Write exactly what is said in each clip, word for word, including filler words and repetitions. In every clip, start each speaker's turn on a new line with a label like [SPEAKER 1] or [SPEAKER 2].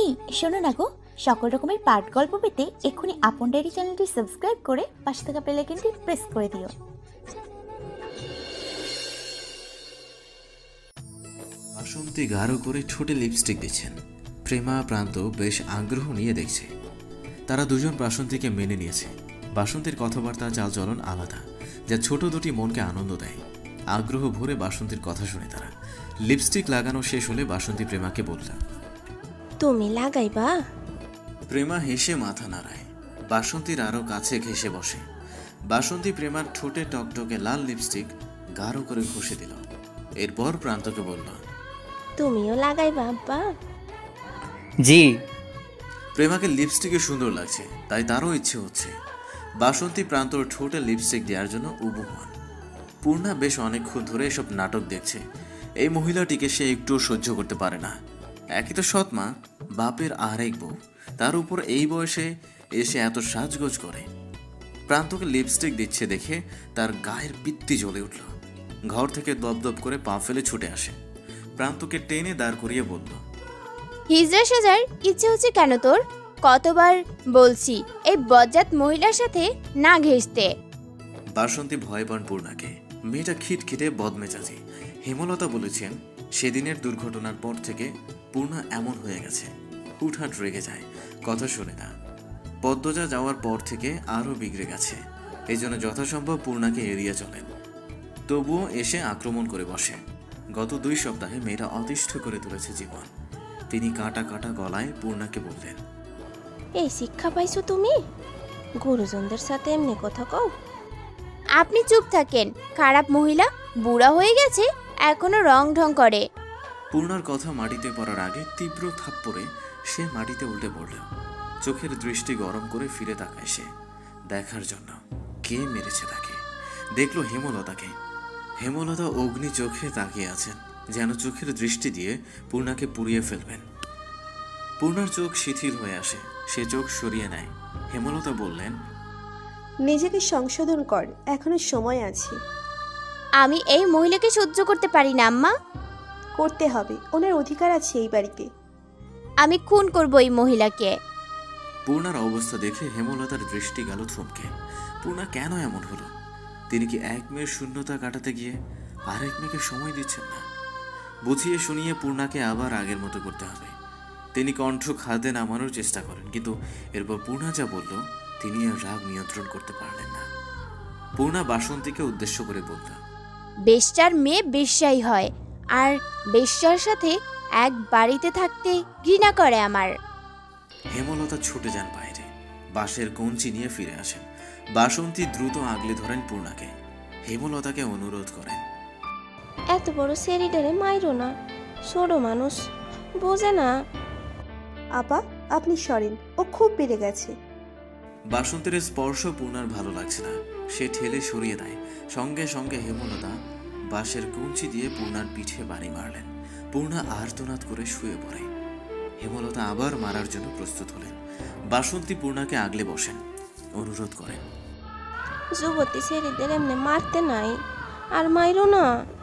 [SPEAKER 1] এই শোনো না গো, সকল রকমের পাঠ গল্প পেতে এক্ষুনি আপন ডায়েরি চ্যানেলটি সাবস্ক্রাইব করে পাশে থাকা বেল আইকনটি প্রেস করে দিও।
[SPEAKER 2] বাসন্তী গাঢ় করে ঠোঁটে লিপস্টিক দিচ্ছেন। প্রেমা প্রান্ত বেশ আগ্রহ নিয়ে দেখছে। তারা দুজন বাসন্তীকে মেনে নিয়েছে। বাসন্তীর কথাবার্তা চালচলন আলাদা, যা ছোট দুটি মনকে আনন্দ দেয়। আগ্রহ ভরে বাসন্তীর কথা শুনে তারা। লিপস্টিক লাগানো শেষ হলে বাসন্তী প্রেমাকে বলল,
[SPEAKER 3] তুমি লাগাইবা?
[SPEAKER 2] প্রেমা হেসে মাথা নাড়ায়। বাসন্তীর আরো কাছে ঘেঁষে বসে। বাসন্তী প্রেমার ঠোঁটে টকটকে লাল লিপস্টিক গাঢ় করে ঘষে দিল। এরপর প্রান্তকে বলল,
[SPEAKER 3] তুমিও লাগাইবা আব্বা?
[SPEAKER 4] জি।
[SPEAKER 2] প্রেমাকে লিপস্টিকে সুন্দর লাগছে, তাই তারও ইচ্ছে হচ্ছে। বাসন্তী প্রান্তর ঠোঁটে লিপস্টিক দেওয়ার জন্য উবু হন। পূর্ণা বেশ অনেকক্ষণ ধরে এসব নাটক দেখছে। এই মহিলাটিকে সে একটুও সহ্য করতে পারে না। একই তো সৎ মা, বাপের আরেক বউ, তার উপর এই বয়সে এসে এত সাজগোজ করে। প্রান্তকে লিপস্টিক দিচ্ছে দেখে তার গায়ের পিত্তি জ্বলে উঠল। ঘর থেকে দপদপ করে পা ফেলে ছুটে আসে। প্রান্তকে টেনে দাঁড় করিয়ে বলল,
[SPEAKER 5] হিজড়া সাজার ইচ্ছে হচ্ছে কেন তোর? কতবার বলছি এই বজ্জাত মহিলার সাথে না ঘেঁষতে।
[SPEAKER 2] বাসন্তী ভয় পান পূর্ণাকে। মেয়েটা খিটখিটে বদমেজাজি। হেমলতা বলেছেন সেদিনের দুর্ঘটনার পর থেকে পূর্ণা এমন হয়ে গেছে, হুটহাট রেগে যায়, কথা শুনে না। পদ্মজা যাওয়ার পর থেকে আরও বিগড়ে গেছে। এই জন্য যথাসম্ভব পূর্ণাকে এড়িয়ে চলেন। তবুও এসে আক্রমণ করে বসে। গত দুই সপ্তাহে মেয়েটা অতিষ্ঠ করে তুলেছে জীবন। তিনি কাঁটা কাঁটা গলায় পূর্ণাকে বললেন,
[SPEAKER 3] এই শিক্ষা পাইছো তুমি? গুরুজনদের সাথে এমনি কথা কও?
[SPEAKER 5] আপনি চুপ থাকেন। খারাপ মহিলা, বুড়া হয়ে গেছে, এখনো রং ঢং করে।
[SPEAKER 2] পূর্ণার কথা মাটিতে পড়ার আগে তীব্র থাপ্পড়ে সে মাটিতে উল্টে পড়ল। চোখের দৃষ্টি গরম করে ফিরে তাকায় সে, দেখার জন্য কে মেরেছে তাকে। দেখলো হেমলতাকে। হেমলতা অগ্নি চোখে তাকিয়ে আছেন, যেন চোখের দৃষ্টি দিয়ে পূর্ণাকে পুড়িয়ে ফেলবেন। পূর্ণার চোখ শিথিল হয়ে আসে। সে চোখ সরিয়ে নেয়। হেমলতা বললেন,
[SPEAKER 6] নিজেকে সংশোধন কর, এখনো সময় আছে।
[SPEAKER 5] আমি এই মহিলাকে সহ্য করতে পারি না আম্মা।
[SPEAKER 6] করতে হবে, ওনার অধিকার আছে এই বাড়িতে।
[SPEAKER 5] আমি খুন করব এই মহিলাকে।
[SPEAKER 2] পূর্ণার অবস্থা দেখে হেমলতার দৃষ্টি গেল থমকে। পূর্ণা কেন এমন হলো? তিনি কি এক মেয়ের শূন্যতা কাটাতে গিয়ে আরেক মেয়েকে সময় দিচ্ছেন না? বুঝিয়ে শুনিয়ে পূর্ণাকে আবার আগের মতো করতে হবে। তিনি কণ্ঠ খাদে নামানোর চেষ্টা করেন, কিন্তু এরপর পূর্ণা যা বলল তিনি আর রাগ নিয়ন্ত্রণ করতে পারলেন না। পূর্ণা বাসন্তীকে উদ্দেশ্য করে বলল,
[SPEAKER 5] বেশ্যার মেয়ে বেশ্যাই হয়, আর বেশ্যার সাথে এক বাড়িতে থাকতে ঘৃণা করে আমার।
[SPEAKER 2] হেমলতা ছুটে যান বাইরে। বাঁশের কঞ্চি নিয়ে ফিরে আসেন। বাসন্তী দ্রুত আগলে ধরেন পূর্ণাকে। হেমলতাকে অনুরোধ করেন,
[SPEAKER 3] এত বড় সেরিডারে মাইরো না, ছোট মানুষ, বোঝে না।
[SPEAKER 6] আপা, আপনি সরেন, ও খুব বেড়ে গেছে।
[SPEAKER 2] বাসন্তীর স্পর্শ পূর্ণার ভালো লাগছে না। সে ঠেলে সরিয়ে দেয়। সঙ্গে সঙ্গে হেমলতা বাঁশের কঞ্চি দিয়ে পূর্ণার পিঠে বাড়ি মারলেন। পূর্ণা আর্তনাদ করে শুয়ে পড়ে। হেমলতা আবার মারার জন্য প্রস্তুত হলেন। বাসন্তী পূর্ণাকে আগলে বসেন, অনুরোধ করেন,
[SPEAKER 3] যুবতী সেরিদের এমনি মারতে নাই, আর মাইরো না।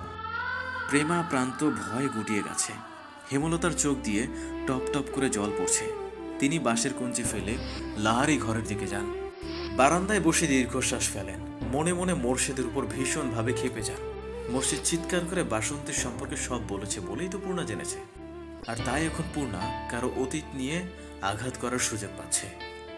[SPEAKER 2] প্রেমা প্রান্ত ভয় গুটিয়ে গেছে। হেমলতার চোখ দিয়ে টপ টপ করে জল পড়ছে। তিনি বাঁশের কঞ্চি ফেলে লাহারি ঘরের দিকে যান। বারান্দায় বসে দীর্ঘশ্বাস ফেলেন। মনে মনে মোর্শেদের উপর ভীষণভাবে ক্ষেপে যান। মোর্শেদ চিৎকার করে বাসন্তীর সম্পর্কে সব বলেছে বলেই তো পূর্ণা জেনেছে। আর তাই এখন পূর্ণা কারো অতীত নিয়ে আঘাত করার সুযোগ পাচ্ছে।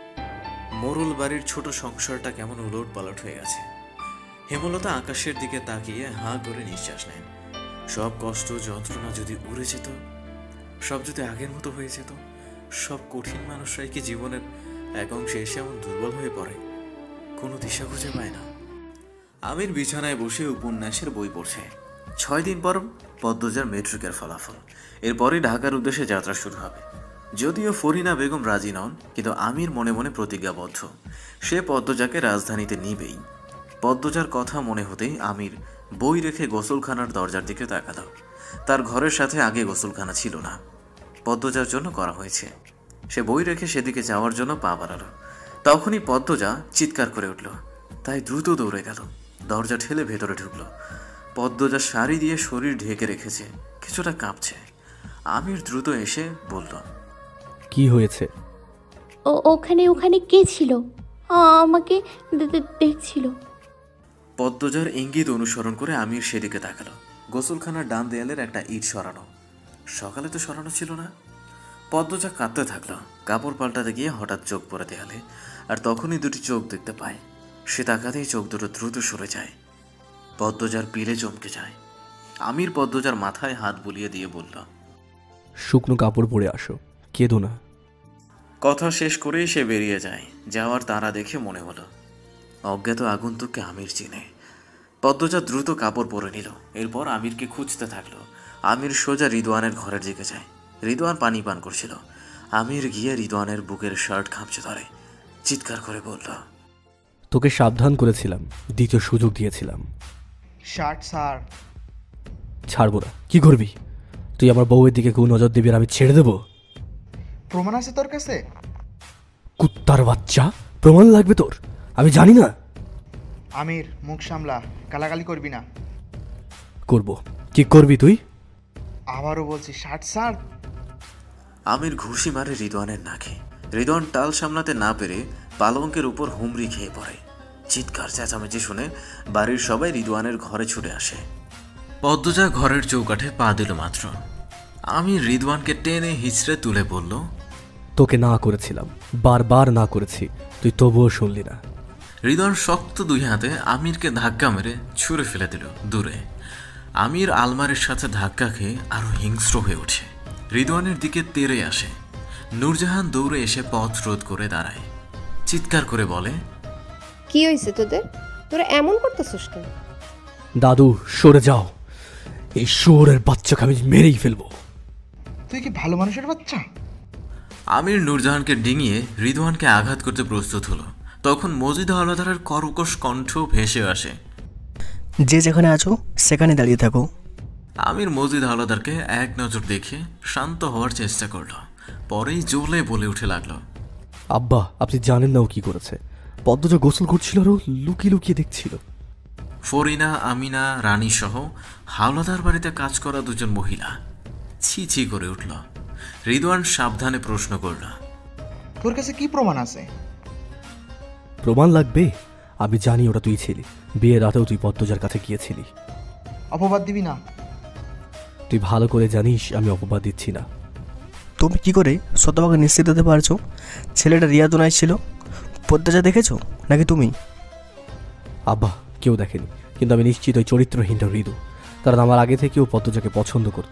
[SPEAKER 2] মোরল বাড়ির ছোট সংসারটা কেমন উলট পালট হয়ে গেছে। হেমলতা আকাশের দিকে তাকিয়ে হাঁ করে নিঃশ্বাস নেন। সব কষ্ট যন্ত্রণা যদি উড়ে যেত, সব যদি আগের মতো হয়ে যেত। সব কঠিন মানুষরাই কি জীবনের এক অংশে এসে এমন দুর্বল হয়ে পড়ে, কোনো দিশা খুঁজে পায় না। আমির বিছানায় বসে উপন্যাসের বই পড়ছে। ছয় দিন পর পদ্মজার মেট্রিকের ফলাফল। এরপরই ঢাকার উদ্দেশ্যে যাত্রা শুরু হবে। যদিও ফরিনা বেগম রাজি নন, কিন্তু আমির মনে মনে প্রতিজ্ঞাবদ্ধ। সে পদ্মজাকে রাজধানীতে নিবেই। পদ্মজার কথা মনে হতেই আমির বই রেখে গোসলখানার দরজার দিকে তাকাল। তার ঘরের সাথে আগে গোসলখানা ছিল না, পদ্মজার জন্য করা হয়েছে। সে বই রেখে সেদিকে যাওয়ার জন্য পা বাড়ালো। তখনই পদ্মজা চিৎকার করে উঠল। তাই দ্রুত দৌড়ে গেল। দরজা ঠেলে ভেতরে ঢুকল। পদ্মজা শাড়ি দিয়ে শরীর ঢেকে রেখেছে, কিছুটা কাঁপছে। আমির দ্রুত এসে বলল,
[SPEAKER 7] কি হয়েছে?
[SPEAKER 8] ও ওখানে ওখানে কে ছিল? আ, আমাকে দে- দে- দেখছিল।
[SPEAKER 2] পদ্মজার ইঙ্গিত অনুসরণ করে আমির সেদিকে তাকালো। গোসলখানার ডান দেয়ালের একটা ইট সরানো, সকালে তো সরানো ছিল না। পদ্মজা কাঁদতে থাকলো। কাপড় পাল্টাতে গিয়ে হঠাৎ চোখ পড়ে দেয়ালে, আর তখনই দুটি চোখ দেখতে পায়। সে তাকাতেই চোখ দুটো দ্রুত সরে যায়। পদ্মজার পিলে চমকে যায়। আমির পদ্মজার মাথায় হাত বুলিয়ে দিয়ে বলল,
[SPEAKER 7] শুকনো কাপড় পরে আসো, কেঁদো না।
[SPEAKER 2] কথা শেষ করেই সে বেরিয়ে যায়। যাওয়ার তারা দেখে মনে হলো অজ্ঞাত আগন্তুককে আমির চিনে। পদ্মজা দ্রুত কাপড় পরে নিল। এরপর আমিরকে খুঁজতে থাকলো। আমির সোজা রিদওয়ানের ঘরের দিকে যায়। রিদওয়ান পানি পান করছিল। আমির গিয়ে রিদওয়ানের বুকের শার্ট খামচে ধরে, চিৎকার করে বলল,
[SPEAKER 7] তোকে সাবধান করেছিলাম, দ্বিতীয় সুযোগ দিয়েছিলাম।
[SPEAKER 9] শার্ট স্যার।
[SPEAKER 7] ছাড়বো না। কি করবি তুই? আমার বউয়ের দিকে কেউ নজর দিবি আর আমি ছেড়ে দেবো?
[SPEAKER 9] প্রমাণ আছে তোর কাছে?
[SPEAKER 7] কুত্তার বাচ্চা, প্রমাণ লাগবে তোর? আমি জানি না।
[SPEAKER 9] আমির, মুখ সামলা, গালাগালি করবি না।
[SPEAKER 7] করব। কি করবি তুই?
[SPEAKER 9] আবারও বলছি, শার্ট স্যার।
[SPEAKER 2] আমির ঘুষি মারে রিদওয়ানের নাকে। রিদওয়ান টাল সামলাতে না পেরে পালঙ্কের উপর হুমড়ি খেয়ে পড়ে। চিৎকার চেঁচামেচি শুনে বাড়ির সবাই রিদওয়ানের ঘরে ছুটে আসে। পদ্মজা ঘরের চৌকাঠে পা দিল মাত্র, আমি রিদওয়ানকে টেনে হিচড়ে তুলে বলল,
[SPEAKER 7] তোকে না করেছিলাম, বারবার না করেছি, তুই তবুও শুনলি না।
[SPEAKER 2] রিদওয়ান শক্ত দুই হাতে আমিরকে ধাক্কা মেরে ছুঁড়ে ফেলে দিল দূরে। আমির আলমারির সাথে ধাক্কা খেয়ে আরো হিংস্র হয়ে ওঠে। রিদওয়ানের দিকে তেড়ে আসে। নূরজাহান দৌড়ে এসে পথ রোধ করে দাঁড়ায়। চিৎকার করে বলে,
[SPEAKER 10] কি হয়েছে তোদের? তোরা এমন করতেছিস কেন?
[SPEAKER 7] দাদু, সরে যাও, এই শুয়োরের বাচ্চাকে আমি মেরেই ফেলবো।
[SPEAKER 9] তুই কি ভালো মানুষের বাচ্চা?
[SPEAKER 2] আমির নূরজাহানকে ডিঙিয়ে রিদওয়ানকে আঘাত করতে প্রস্তুত হলো। তখন মজিদ হাওলাদারের কর্কশ কণ্ঠ ভেসে আসে,
[SPEAKER 11] যে যেখানে আছো সেখানে দাঁড়িয়ে থাকো।
[SPEAKER 2] আমির মজিদ হাওলাদারকে এক নজর দেখে শান্ত হওয়ার চেষ্টা করল। পরেই জ্বলে বলে উঠে লাগলো,
[SPEAKER 7] আব্বা, আপনি জানেন না ও কি করেছে? পদ্মজা গোসল করছিল আর ও লুকিয়ে লুকিয়ে দেখছিল।
[SPEAKER 2] ফরিনা, আমিনা, রানী সহ হাওলাদার বাড়িতে কাজ করা দুজন মহিলা ছি ছি করে উঠল। রিদওয়ান সাবধানে প্রশ্ন করল,
[SPEAKER 9] তোর কাছে কি প্রমাণ আছে?
[SPEAKER 7] প্রমাণ লাগবে? আমি জানি ওটা তুই ছিলি। বিয়ের রাতেও তুই পদ্মজার কাছে গিয়েছিলি।
[SPEAKER 9] অপবাদ দিবি না।
[SPEAKER 7] তুই ভালো করে জানিস আমি অপবাদ দিচ্ছি না।
[SPEAKER 11] তুমি কি করে শতভাগে নিশ্চিত হতে পারছো ছেলেটা রিয়াদুনাই ছিল? পদ্মজা দেখেছো নাকি তুমি?
[SPEAKER 7] আব্বা, কেউ দেখেনি, কিন্তু আমি নিশ্চিত ওই চরিত্রহীনটা হৃদু, কারণ আমার আগে থেকেও পদ্মজাকে পছন্দ করত।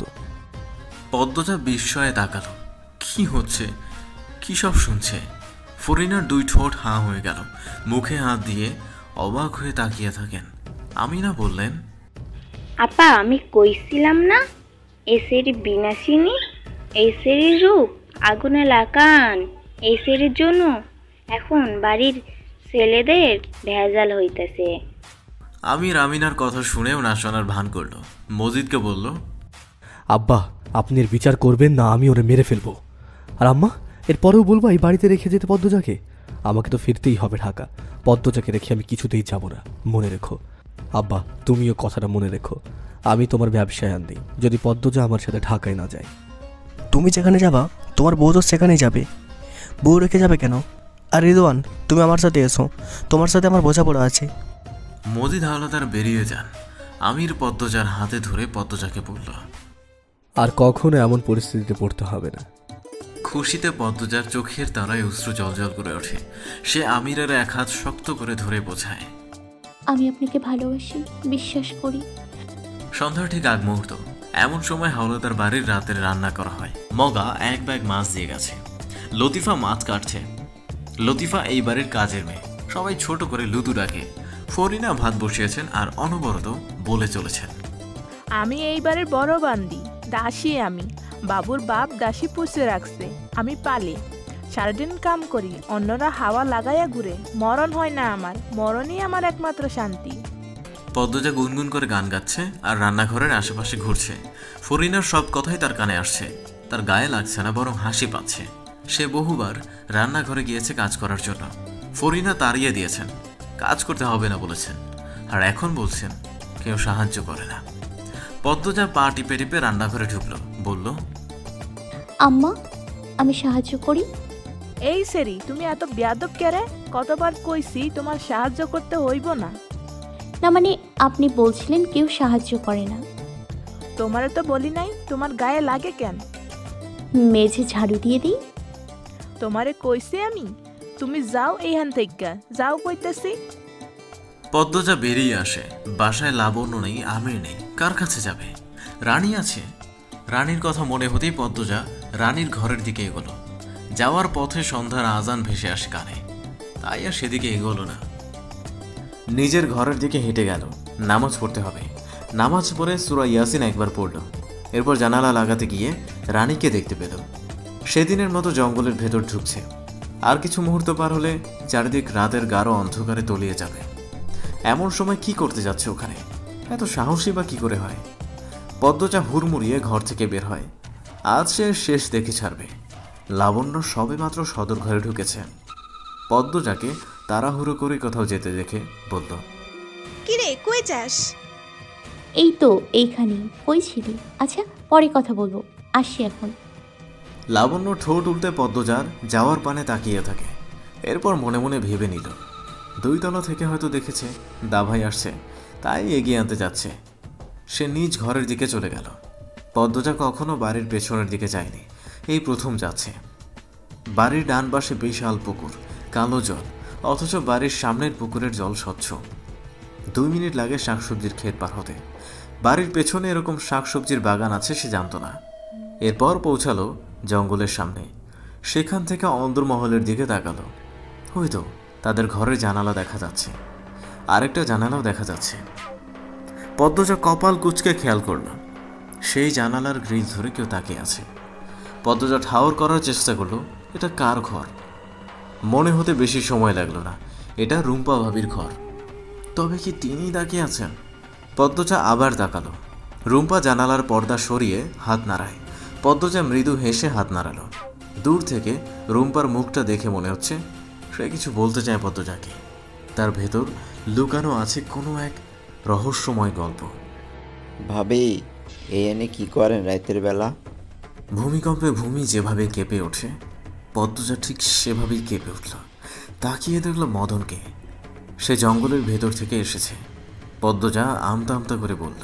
[SPEAKER 2] পদ্মজা বিস্ময়ে তাকালো। কি হচ্ছে? কি সব শুনছে? ফরিনার দুই ঠোঁট হাঁ হয়ে গেল। মুখে হাত দিয়ে অবাক হয়ে তাকিয়ে থাকেন। আমিনা বললেন,
[SPEAKER 12] আপা, আমি কইছিলাম না এসের বিনাশিনী, এসের রূপ আগুনে লাগান। এসের জন্য এখন বাড়ির ছেলেদের ভেজাল হইতেছে।
[SPEAKER 2] আমির আমিনার কথা শুনেও না শোনার ভান করলো। মজিদকে বলল,
[SPEAKER 7] আব্বা, আপনি এর বিচার করবেন না, আমি ওরে মেরে ফেলবো। আর আম্মা, এরপরেও বলবো এই বাড়িতে রেখে যেতে পদ্মজাকে? আমাকে তো ফিরতেই হবে ঢাকা। পদ্মজাকে রেখে আমি কিছুতেই যাব না, মনে রেখো। আব্বা, তুমিও কথাটা মনে রেখো। আমি তোমার ব্যবসায় আননি যদি পদ্মজা আমার সাথে ঢাকায় না যায়।
[SPEAKER 11] তুমি যেখানে যাবা তোমার বউ তো সেখানেই যাবে। বউ রেখে যাবে কেন? আর রিদওয়ান, তুমি আমার সাথে এসো, তোমার সাথে আমার বোঝাপড়া আছে।
[SPEAKER 2] মজিদ হাওলাদার বেরিয়ে যান। আমির পদ্মজার হাতে ধরে পদ্মজাকে বলল,
[SPEAKER 7] আর কখনো এমন পরিস্থিতিতে পড়তে হবে না।
[SPEAKER 2] খুশিতে পদ্মজার চোখের তারায় অশ্রু জলজল করে ওঠে। সে আমিরের এক হাত শক্ত করে ধরে বোঝায়,
[SPEAKER 8] আমি আপনাকে ভালোবাসি, বিশ্বাস করি।
[SPEAKER 2] সন্ধ্যার ঠিক আগ মুহূর্ত। এমন সময় হাওলাদার বাড়ির রাতের রান্না করা হয়। মগা এক ব্যাগ মাছ দিয়ে গেছে। লতিফা মাছ কাটছে। লতিফা এই বাড়ির কাজের মেয়ে, সবাই ছোট করে লুতু ডাকে। ফরিনা ভাত বসিয়েছেন আর অনবরত বলে চলেছেন,
[SPEAKER 13] আমি এইবারের বড় বান্দি, দাসী আমি। বাবুর বাপ দাসী পুষে রাখছে, আমি পালি, সারাদিন কাম করি, অন্যরা হাওয়া লাগাইয়া ঘুরে। মরণ হয় না আমার, মরণই আমার একমাত্র শান্তি।
[SPEAKER 2] পদ্মজা গুনগুন করে গান গাচ্ছে আর রান্নাঘরের আশেপাশে ঘুরছে। ফরিনার সব কথাই তার কানে আসছে। তার গায়ে লাগছে না, বরং হাসি পাচ্ছে। সে বহুবার রান্নাঘরে গিয়েছে কাজ করার জন্য। ফরিনা তাড়িয়ে দিয়েছেন, কাজ করতে হবে না বলেছেন। আর এখন বলছেন কেউ সাহায্য করে না। পদ্মজা পা টিপে টিপে রান্নাঘরে ঢুকলো, বলল,
[SPEAKER 8] আম্মা, আমি সাহায্য করি?
[SPEAKER 13] এই সেরি, তুমি এত বেয়াদব কেরে? কতবার কইছি তোমার সাহায্য করতে হইব না।
[SPEAKER 8] না মানে আপনি বলছিলেন কেউ সাহায্য করে না।
[SPEAKER 13] তোমারে তো বলি নাই, তোমার গায়ে লাগে কেন?
[SPEAKER 8] মেঝে ঝাড়ু দিয়ে দিই।
[SPEAKER 13] তোমারে কইছি আমি, তুমি যাও এইখান থেকে, যাও কইতেছি।
[SPEAKER 2] পদ্মজা বেরিয়ে আসে। বাসায় লাবণ্য নেই, আমির নেই, কার কাছে যাবে? রানী আছে। রানীর কথা মনে হতেই পদ্মজা রানীর ঘরের দিকে এগোলো। যাওয়ার পথে সন্ধ্যার আজান ভেসে আসে কানে, তাই আর সেদিকে এগোলো না। নিজের ঘরের দিকে হেঁটে গেল। নামাজ পড়তে হবে। নামাজ পড়ে সূরা ইয়াসিন একবার পড়ল। এরপর জানালা লাগাতে গিয়ে রানীকে দেখতে পেল। সেদিনের মতো জঙ্গলের ভেতর ঢুকছে। আর কিছু মুহূর্ত পার হলে চারিদিক রাতের গাঢ় অন্ধকারে তলিয়ে যাবে। এমন সময় কি করতে যাচ্ছে ওখানে? এত সাহসী বা কি করে হয়? পদ্মজা হুড়মুড়িয়ে ঘর থেকে বের হয়। আজ সে শেষ দেখে ছাড়বে। লাবণ্য সবে মাত্র সদর ঘরে ঢুকেছে। পদ্মজাকে তাড়াহুড়ো করে কোথাও যেতে দেখে বলল,
[SPEAKER 14] কিরে কই যাস?
[SPEAKER 8] এই তো এইখানেই। কই ছিলি? আচ্ছা পরে কথা বলবো, আসি এখন।
[SPEAKER 2] লাবণ্য ঠোঁট উল্টে পদ্মজার যাওয়ার পানে তাকিয়ে থাকে। এরপর মনে মনে ভেবে নিল, দুই তলা থেকে হয়তো দেখেছে দাভাই আসছে, তাই এগিয়ে আনতে যাচ্ছে। সে নিজ ঘরের দিকে চলে গেল। পদ্মজা কখনো বাড়ির পেছনের দিকে যায়নি, এই প্রথম যাচ্ছে। বাড়ির ডান পাশে বিশাল পুকুর, কালো জল, অথচ বাড়ির সামনের পুকুরের জল স্বচ্ছ। দুই মিনিট লাগে শাকসবজির ক্ষেত পার হতে। বাড়ির পেছনে এরকম শাকসবজির বাগান আছে সে জানত না। এরপর পৌঁছালো জঙ্গলের সামনে। সেখান থেকে অন্দরমহলের দিকে তাকালো। ওই তো তাদের ঘরের জানালা দেখা যাচ্ছে, আরেকটা জানালাও দেখা যাচ্ছে। পদ্মজা কপাল কুঁচকে খেয়াল করল, সেই জানালার গ্রিল ধরে কেউ তাকিয়ে আছে। পদ্মজা ঠাউর করার চেষ্টা করলো এটা কার ঘর। মনে হতে বেশি সময় লাগলো না, এটা রুম্পা ভাবির ঘর। তবে কি তিনি তাকিয়ে আছেন? পদ্মজা আবার তাকালো। রুম্পা জানালার পর্দা সরিয়ে হাত নাড়ায়। পদ্মজা মৃদু হেসে হাত নাড়ালো। দূর থেকে রুম্পার মুখটা দেখে মনে হচ্ছে সে কিছু বলতে চায় পদ্মজাকে। তার ভেতর লুকানো আছে কোনো এক রহস্যময় গল্প।
[SPEAKER 15] ভাবি, এই এনে কি করেন রাতের বেলা?
[SPEAKER 2] ভূমিকম্পে ভূমি যেভাবে কেঁপে ওঠে, পদ্মজা ঠিক সেভাবেই কেঁপে উঠল। তাকিয়ে দেখল মদনকে। সে জঙ্গলের ভেতর থেকে এসেছে। পদ্মজা আমতা আমতা করে বলল,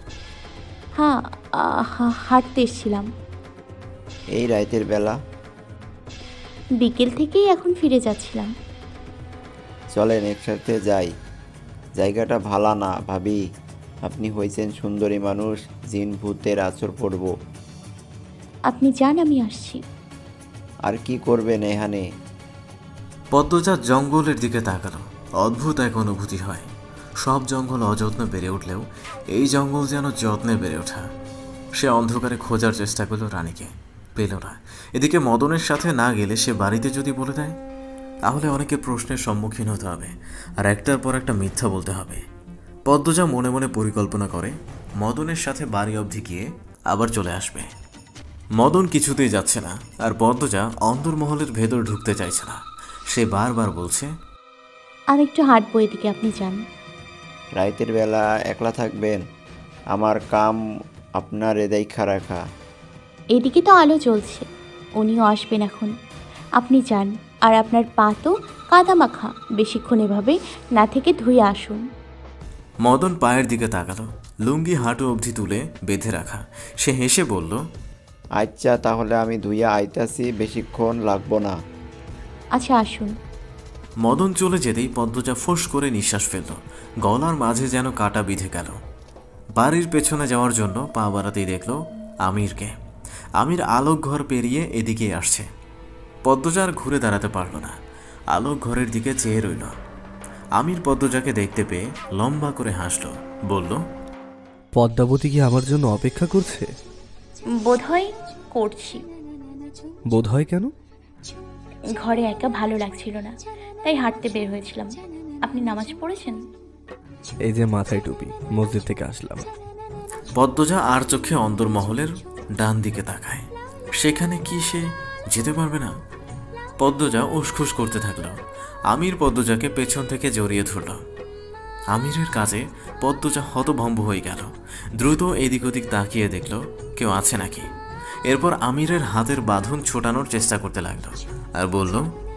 [SPEAKER 8] হ্যাঁ হাঁটতে এসেছিলাম।
[SPEAKER 15] এই রাতের বেলা?
[SPEAKER 8] বিকেল থেকেই এখন ফিরে যাচ্ছিলাম।
[SPEAKER 15] চলেন একসাথে যাই। জায়গাটা ভালো না ভাবি, আপনি হয়েছেন সুন্দরী মানুষ, জিন ভূতের আচর পড়ব।
[SPEAKER 8] আপনি যান, আমি আসছি।
[SPEAKER 15] আর কি করবেন এখানে?
[SPEAKER 2] পদ্মজা জঙ্গলের দিকে তাকালো। অদ্ভুত এক অনুভূতি হয়। সব জঙ্গল অযত্নে বেড়ে উঠলেও এই জঙ্গল যেন যত্নে বেড়ে ওঠা। সে অন্ধকারে খোঁজার চেষ্টা করলো রানীকে, পেল না। এদিকে মদনের সাথে না গেলে সে বাড়িতে যদি বলে দেয়, তাহলে অনেকে প্রশ্নের সম্মুখীন হতে হবে আর একটার পর একটা মিথ্যা বলতে হবে। পদ্মজা মনে মনে পরিকল্পনা করে মদনের সাথে বাড়ি অবধি গিয়ে আবার চলে আসবে। মদন কিছুতেই যাচ্ছে না, আর পদ্মজা অন্দরমহলের ভেতর ঢুকতে চাইছে না। সে বারবার বলছে,
[SPEAKER 8] আমি একটু হাঁটবো, এদিকে আপনি যান।
[SPEAKER 15] রাতের বেলা একলা থাকবেন? আমার কাম আপনার দেখা রাখা।
[SPEAKER 8] এদিকে তো আলো জ্বলছে, উনিও আসবেন এখন। আপনি যান, আর আপনার পা তো কাদা মাখা, বেশিক্ষণ এভাবে না থেকে ধুয়ে আসুন।
[SPEAKER 2] মদন পায়ের দিকে তাকালো। লুঙ্গি হাঁটু অবধি তুলে বেঁধে রাখা। সে হেসে বলল,
[SPEAKER 15] আচ্ছা তাহলে আমি ধুইয়া আইতাছি, বেশিক্ষণ লাগবো না।
[SPEAKER 8] আচ্ছা আসুন।
[SPEAKER 2] মদন চলে যেতেই পদ্মজা ফোঁস করে নিঃশ্বাস ফেলল। গলার মাঝে যেন কাটা বিঁধে গেল। বাড়ির পেছনে যাওয়ার জন্য পা বাড়াতেই দেখল আমিরকে। আমির আলোক ঘর পেরিয়ে এদিকে আসছে। পদ্মজা আর ঘুরে দাঁড়াতে পারল না, আলোক ঘরের দিকে চেয়ে রইল। আমির পদ্মজাকে দেখতে পেয়ে লম্বা করে হাসল, বলল,
[SPEAKER 7] পদ্মাবতী কি আমার জন্য অপেক্ষা করছে?
[SPEAKER 8] বোধহয় করছি।
[SPEAKER 7] বোধহয় কেন?
[SPEAKER 8] ঘরে একা ভালো লাগছিল না, তাই হাঁটতে বের হয়েছিলাম। আপনি নামাজ পড়েছেন?
[SPEAKER 7] এই যে মাথায় টুপি, মসজিদ থেকে আসলাম।
[SPEAKER 2] পদ্মজা আর চোখে অন্দরমহলের ডান দিকে তাকায়। সেখানে কি সে যেতে পারবে না? পদ্মজা উসখুস করতে থাকলো। আমির পদ্মজাকে পেছন থেকে জড়িয়ে ধরল। আমিরের কাজে পদ্মজা হতভম্ব হয়ে গেল। দ্রুত এদিক ওদিক তাকিয়ে দেখল কেউ আছে নাকি। এরপর আমিরের হাতের বাঁধন ছোটানোর চেষ্টা করতে লাগলো আর বলল,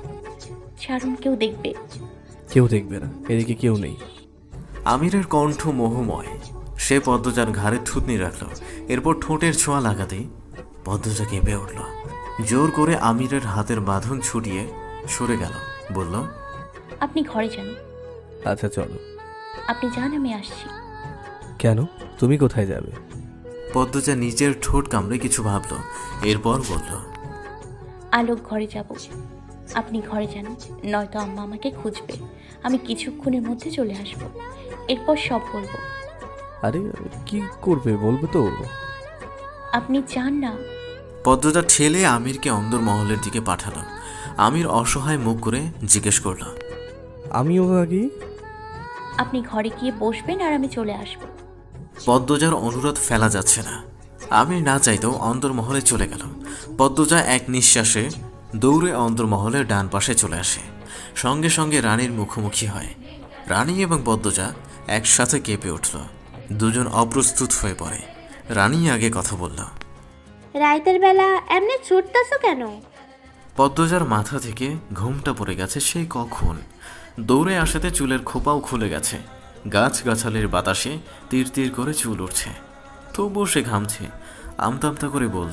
[SPEAKER 8] ছাড়ুন, কেউ দেখবে।
[SPEAKER 7] কেউ দেখবে না, এদিকে কেউ নেই।
[SPEAKER 2] আমিরের কণ্ঠ মোহময়। সে পদ্মজার ঘাড়ে থুতনি রাখল। এরপর ঠোঁটের ছোঁয়া লাগাতেই পদ্মজা কেঁপে উঠল। জোর করে আমিরের হাতের বাঁধন ছুটিয়ে সরে গেল। বলল,
[SPEAKER 8] আপনি ঘরে যান।
[SPEAKER 7] আচ্ছা চলো।
[SPEAKER 8] আপনি যান, আমি আসছি।
[SPEAKER 7] কেন, তুমি কোথায় যাবে?
[SPEAKER 2] পদ্মজা নিজের ঠোঁট কামড়ে কিছু ভাবল, এরপর বলল,
[SPEAKER 8] আলোক ঘরে যাব। আপনি ঘরে যান, নয়তো আম্মা আমাকে খুঁজবে। আমি কিছুক্ষণের মধ্যে চলে আসব, এরপর সব বলবো।
[SPEAKER 7] আরে কি করবে বলবে তো।
[SPEAKER 8] আপনি যান না।
[SPEAKER 2] পদ্মজা ঠেলে আমিরকে অন্দর মহলের দিকে পাঠালো। আমির অসহায় মুখ করে জিজ্ঞেস করল,
[SPEAKER 7] আমিও আগে?
[SPEAKER 8] আপনি ঘরে গিয়ে বসবেন আর আমি চলে আসব।
[SPEAKER 2] পদ্মজার অনুরোধ ফেলা যাচ্ছে না। আমির না চাইতেও অন্দরমহলে চলে গেল। পদ্মজা এক নিঃশ্বাসে দৌড়ে অন্দরমহলের ডান পাশে চলে আসে। সঙ্গে সঙ্গে রানীর মুখোমুখি হয়। রানী এবং পদ্মজা একসাথে কেঁপে উঠল। দুজন অপ্রস্তুত হয়ে পড়ে। রানী আগে কথা বলল,
[SPEAKER 12] রাইতের বেলা এমনি ছুটতেছো কেন?
[SPEAKER 2] পদ্মজার মাথা থেকে ঘুমটা পড়ে গেছে সেই কখন। দৌড়ে আসাতে চুলের খোপাও খুলে গেছে। গাছগাছালির বাতাসে তীর তীর করে চুল উঠছে, তবুও সে ঘামছে। আমতা আমতা করে বলল,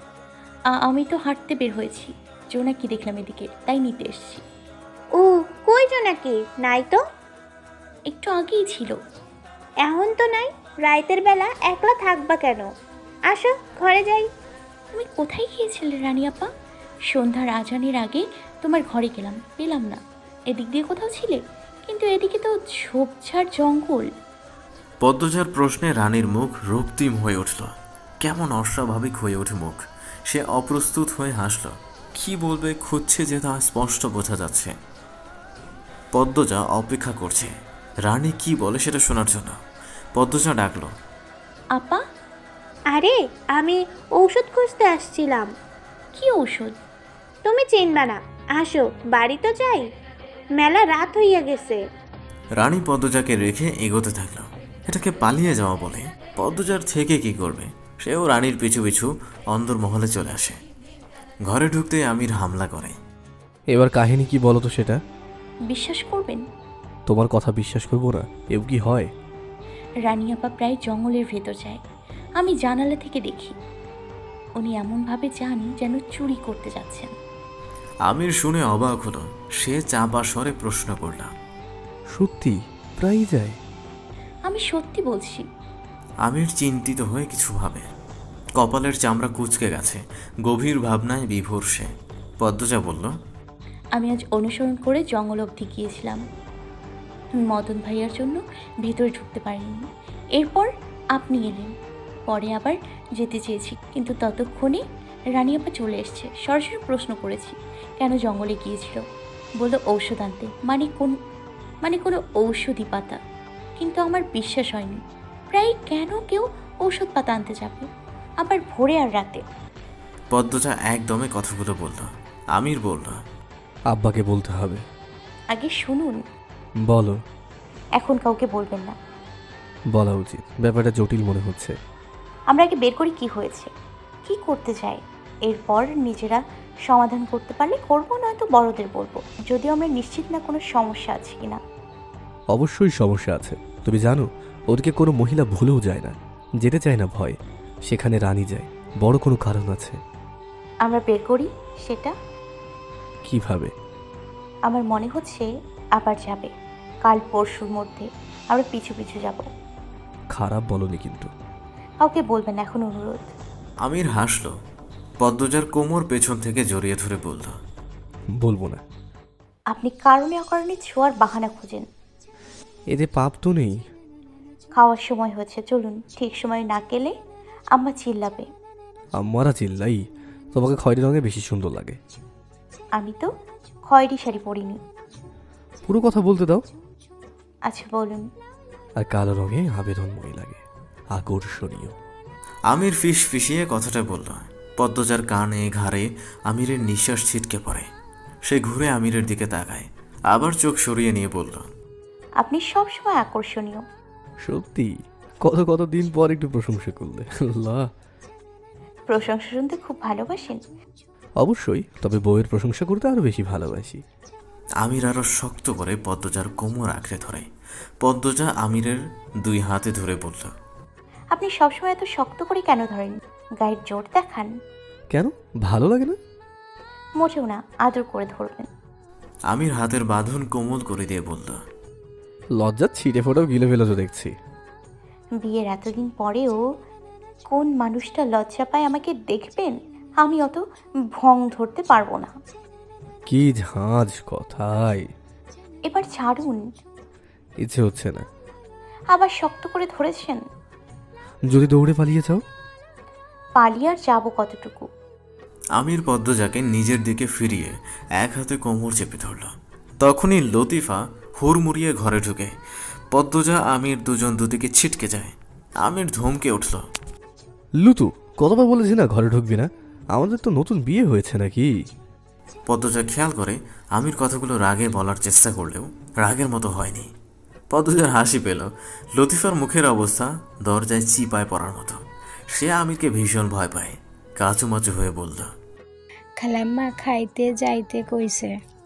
[SPEAKER 8] আমি তো হাঁটতে বের হয়েছি, জোনাকি দেখলাম এদিকে, তাই নিতে এসেছি।
[SPEAKER 12] ও, কই জোনাকি? নাই তো।
[SPEAKER 8] একটু আগেই ছিল।
[SPEAKER 12] এখন তো নাই। রাইতের বেলা একলা থাকবা কেন? আসো ঘরে যাই।
[SPEAKER 8] তুমি কোথায় গিয়েছিলে রানী আপা? সন্ধ্যার আজানের আগে তোমার ঘরে গেলাম, পেলাম না। এদিক দিয়ে কোথাও ছিলে, কিন্তু এদিকে তো ঝোপঝাড় জঙ্গল।
[SPEAKER 2] পদ্মজার প্রশ্নে রানীর মুখ রক্তিম হয়ে উঠল। কেমন অস্বাভাবিক হয়ে ওঠে মুখ। সে অপ্রস্তুত হয়ে হাসল। কি বলবে খুঁজছে যে তা স্পষ্ট বোঝা যাচ্ছে। পদ্মজা অপেক্ষা করছে রানী কি বলে সেটা শোনার জন্য। পদ্মজা ডাকল,
[SPEAKER 8] আপা।
[SPEAKER 12] আরে আমি ঔষধ খুঁজতে আসছিলাম।
[SPEAKER 8] কি ঔষধ?
[SPEAKER 12] তুমি চিনবা না, আসো বাড়ি তো যাই, মেলা রাত হইয়া গেছে।
[SPEAKER 2] রানী পদ্মজাকে রেখে এগোতে থাকলো। এটাকে পালিয়ে যাওয়া বলে। পদ্মজার থেকে কি করবে? সেও রানীর পিছু পিছু অন্দরমহলে চলে আসে। ঘরে ঢুকতে আমির হামলা করে।
[SPEAKER 7] এবার কাহিনী কি বলো তো সেটা।
[SPEAKER 8] বিশ্বাস করবেন?
[SPEAKER 7] তোমার কথা বিশ্বাস করবো না? এও কি হয়?
[SPEAKER 8] রানী আপা প্রায় জঙ্গলের ভেতর যায়, আমি জানালা থেকে দেখি। উনি এমনভাবে যান যেন চুরি করতে যাচ্ছেন।
[SPEAKER 2] আমির শুনে অবাক হলো। সে চাপা স্বরে প্রশ্ন করল,
[SPEAKER 7] সত্যি প্রায় যায়?
[SPEAKER 8] আমি সত্যি বলছি।
[SPEAKER 2] আমির চিন্তিত হয়ে কিছু ভাবে। কপালের চামড়া কুঁচকে গেছে। গভীর ভাবনায় বিভোর সে। পদ্মজা বলল,
[SPEAKER 8] আমি আজ অনুসরণ করে জঙ্গল অবধি গিয়েছিলাম। মদন ভাইয়ার জন্য ভেতরে ঢুকতে পারিনি। এরপর আপনি এলেন, পরে আবার যেতে চেয়েছি, কিন্তু ততক্ষণে রানী আপা চলে এসছে। সরাসরি প্রশ্ন করেছি কেন জঙ্গলে গিয়েছিল, বলল ঔষধ আনতে। মানে কোন মানে কোনো ঔষধি পাতা। কিন্তু আমার বিশ্বাস হয়নি। প্রায় কেন কেউ ঔষধ পাতা আনতে যাবে, আবার ভোরে আর রাতে?
[SPEAKER 2] পদ্মজা একদমে কথাগুলো বলল। আমির বলল,
[SPEAKER 7] আব্বাকে বলতে হবে।
[SPEAKER 8] আগে শুনুন।
[SPEAKER 7] বলো।
[SPEAKER 8] এখন কাউকে বলবেন না।
[SPEAKER 7] বলা উচিত, ব্যাপারটা জটিল মনে হচ্ছে।
[SPEAKER 8] আমরা আগে বের করি কি হয়েছে, কি করতে চাই, এরপর নিজেরা সমাধান করতে পারলে করবো, নয়তো বড়দের বলবো, যদিও আমরা নিশ্চিত না কোনো সমস্যা আছে কিনা।
[SPEAKER 7] অবশ্যই সমস্যা আছে। তুমি জানো ওদিকে কোনো মহিলা ভুলেও যায় না, যেতে চায় না ভয়। সেখানে রানী যায়, বড় কোনো কারণ আছে।
[SPEAKER 8] আমরা বের করি সেটা।
[SPEAKER 7] কিভাবে?
[SPEAKER 8] আমার মনে হচ্ছে আবার যাবে, কাল পরশুর মধ্যে আমরা পিছু পিছু যাব।
[SPEAKER 7] খারাপ বলনি কিন্তু।
[SPEAKER 8] কাউকে বলবেন এখন, অনুরোধ।
[SPEAKER 2] আমির হাসল। পদ্মজার কোমর পেছন থেকে জড়িয়ে ধরে বলল,
[SPEAKER 7] বলবো না।
[SPEAKER 8] আপনি কারণে অকারণে ছোঁয়ার বাহানা খুঁজেন।
[SPEAKER 7] এতে পাপ তো নেই।
[SPEAKER 8] খাওয়ার সময় হচ্ছে, চলুন। ঠিক সময় না গেলে আম্মা চিল্লাবে।
[SPEAKER 7] আম্মারা চিল্লাই? তোমাকে খয়েরি রঙে বেশি সুন্দর লাগে।
[SPEAKER 8] আমি তো খয়েরি শাড়ি পরিনি।
[SPEAKER 7] পুরো কথা বলতে দাও।
[SPEAKER 8] আচ্ছা বলুন।
[SPEAKER 7] আর কালো রঙে আবেদনময় লাগে, আকর্ষণীয়।
[SPEAKER 2] আমির ফিস ফিসিয়ে কথাটা বলল। পদ্মজার কানে ঘাড়ে আমিরের নিঃশ্বাস ছিটকে পড়ে। সে ঘুরে আমিরের দিকে তাকায়, আবার চোখ সরিয়ে নিয়ে বলল,
[SPEAKER 8] আপনি সবসময় আকর্ষণীয়।
[SPEAKER 7] সত্যি? কত কত দিন পর একটু প্রশংসা করলে। আল্লাহ।
[SPEAKER 8] প্রশংসা শুনতে খুব ভালোবাসেন?
[SPEAKER 7] অবশ্যই, তবে বউয়ের প্রশংসা করতে আরো বেশি ভালোবাসি।
[SPEAKER 2] আমির আরো শক্ত করে পদ্মজার কোমর আঁকড়ে ধরে। পদ্মজা আমিরের দুই হাতে ধরে বলল,
[SPEAKER 8] আপনি সবসময় এত শক্ত করে কেন ধরেন? গায়ের জোর দেখান।
[SPEAKER 7] কেন, ভালো লাগে না?
[SPEAKER 8] মোটেও না, আদর করে ধরবেন।
[SPEAKER 2] আমির হাতের বাঁধন কোমল করে দিয়ে বলল,
[SPEAKER 7] লজ্জা ছিটে ফোটাও গিলে ফেলেছো দেখছি।
[SPEAKER 8] বিয়ের এতদিন পরেও কোন মানুষটা লজ্জা পায় আমাকে দেখবেন? আমি অত ভং ধরতে পারবো না।
[SPEAKER 7] কি ঝাঁজ কথায়।
[SPEAKER 8] এবার ছাড়ুন।
[SPEAKER 7] ইচ্ছে হচ্ছে না।
[SPEAKER 8] আবার শক্ত করে ধরেছেন।
[SPEAKER 7] যদি দৌড়ে পালিয়ে যাও?
[SPEAKER 8] পালিয়ে আর যাবো কতটুকু?
[SPEAKER 2] আমির পদ্মজাকে নিজের দিকে ফিরিয়ে এক হাতে কোমর চেপে ধরল। তখনই লতিফা হুড়মুড়িয়ে ঘরে ঢুকে। পদ্মজা আমির দুজন দুদিকে ছিটকে যায়। আমির ধমকে উঠল,
[SPEAKER 7] লুতু, কতবার বলেছি না ঘরে ঢুকবি না? আমাদের তো নতুন বিয়ে হয়েছে নাকি?
[SPEAKER 2] পদ্মজা খেয়াল করে আমির কথাগুলো রাগে বলার চেষ্টা করলেও রাগের মতো হয়নি। পদ্মজার হাসি পেল। লতিফার মুখের অবস্থা দরজায় চিপায় পড়ার মতো। সে আমিরকে ভীষণ ভয় পায়। কাচুমাচু হয়ে বলল,
[SPEAKER 16] খালাম্মা খাইতে যাইতে কইছে।